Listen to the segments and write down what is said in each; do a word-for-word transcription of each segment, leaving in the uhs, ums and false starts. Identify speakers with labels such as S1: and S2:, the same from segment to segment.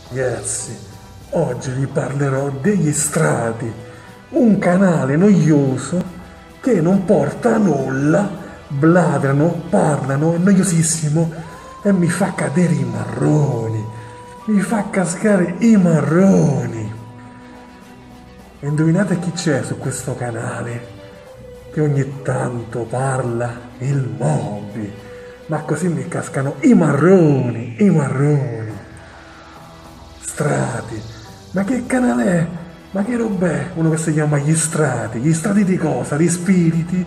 S1: Ragazzi, oggi vi parlerò degli strati, un canale noioso che non porta a nulla, bladrano, parlano, è noiosissimo e mi fa cadere i marroni, mi fa cascare i marroni. E indovinate chi c'è su questo canale? Che ogni tanto parla il Moby, ma così mi cascano i marroni, i marroni. Strati, ma che canale è? Ma che roba è? Uno che si chiama Gli Strati, gli strati di cosa? Di spiriti?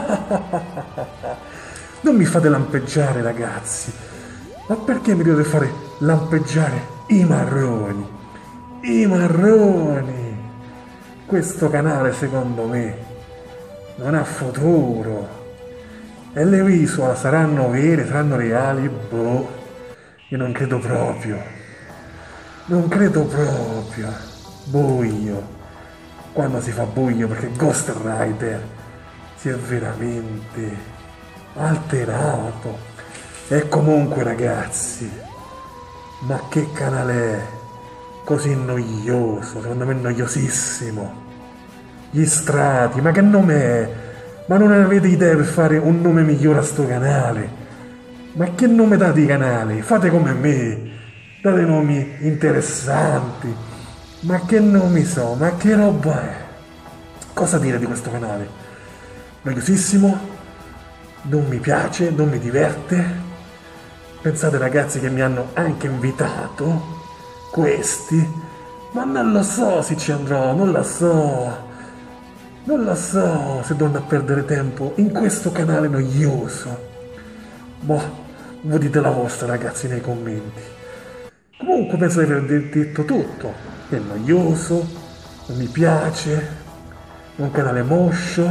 S1: Non mi fate lampeggiare, ragazzi, ma perché mi dovete fare lampeggiare i marroni? I marroni! Questo canale secondo me non ha futuro. E le visual saranno vere, saranno reali? Boh, io non credo proprio. Non credo proprio. Buio. Quando si fa buio, perché Ghost Rider si è veramente alterato. E comunque ragazzi, ma che canale è? Così noioso, secondo me noiosissimo. Gli strati, ma che nome è? Ma non avete idea per fare un nome migliore a sto canale? Ma che nome date ai canali? Fate come me, date nomi interessanti. Ma che nomi so? Ma che roba è? Cosa dire di questo canale? Noiosissimo, non mi piace, non mi diverte. Pensate ragazzi che mi hanno anche invitato questi, ma non lo so se ci andrò, non lo so. Non lo so se devo andare a perdere tempo in questo canale noioso. Boh, voi dite la vostra ragazzi nei commenti. Comunque penso di aver detto tutto. È noioso, non mi piace, è un canale moscio,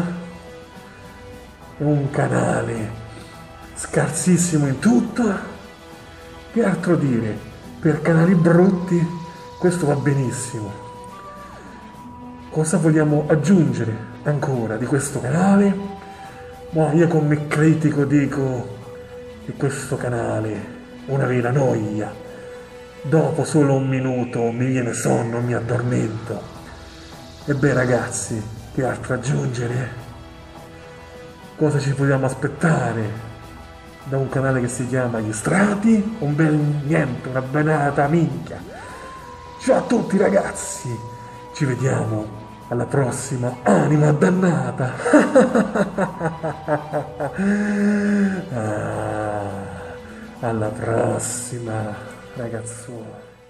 S1: è un canale scarsissimo in tutto. Che altro dire? Per canali brutti questo va benissimo. Cosa vogliamo aggiungere ancora di questo canale? Ma io come critico dico che questo canale è una vera noia. Dopo solo un minuto mi viene sonno, mi addormento. E beh ragazzi, che altro aggiungere? Cosa ci vogliamo aspettare da un canale che si chiama Gli Strati? Un bel niente, una benata minchia. Ciao a tutti ragazzi, ci vediamo alla prossima, anima dannata. Ah, alla prossima, ragazzuoli.